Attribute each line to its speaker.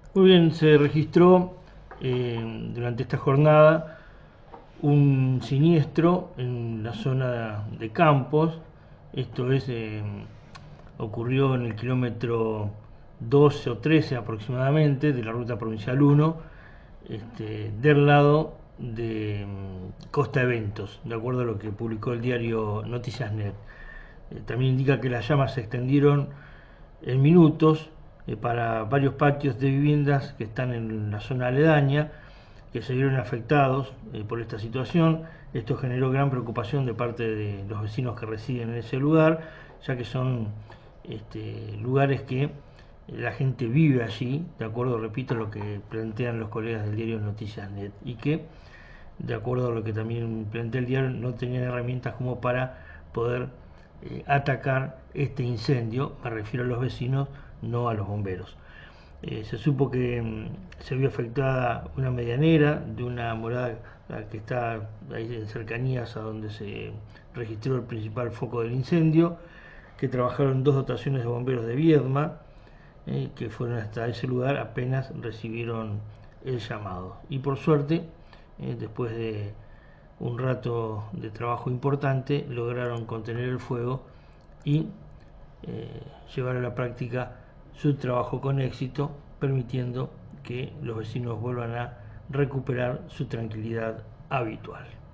Speaker 1: Muy bien, se registró durante esta jornada un siniestro en la zona de Campos. Esto es, ocurrió en el kilómetro 12 o 13 aproximadamente de la ruta provincial 1, del lado de Costa Eventos, de acuerdo a lo que publicó el diario Noticias.net. También indica que las llamas se extendieron en minutos para varios patios de viviendas que están en la zona aledaña, que se vieron afectados por esta situación. Esto generó gran preocupación de parte de los vecinos que residen en ese lugar, ya que son lugares que la gente vive allí, de acuerdo, repito, a lo que plantean los colegas del diario Noticias.net, y que, de acuerdo a lo que también plantea el diario, no tenían herramientas como para poder atacar este incendio. Me refiero a los vecinos, no a los bomberos. Se supo que se vio afectada una medianera de una morada que está ahí en cercanías a donde se registró el principal foco del incendio, que trabajaron dos dotaciones de bomberos de Viedma, que fueron hasta ese lugar apenas recibieron el llamado. Y por suerte, después de un rato de trabajo importante, lograron contener el fuego y llevar a la práctica su trabajo con éxito, permitiendo que los vecinos vuelvan a recuperar su tranquilidad habitual.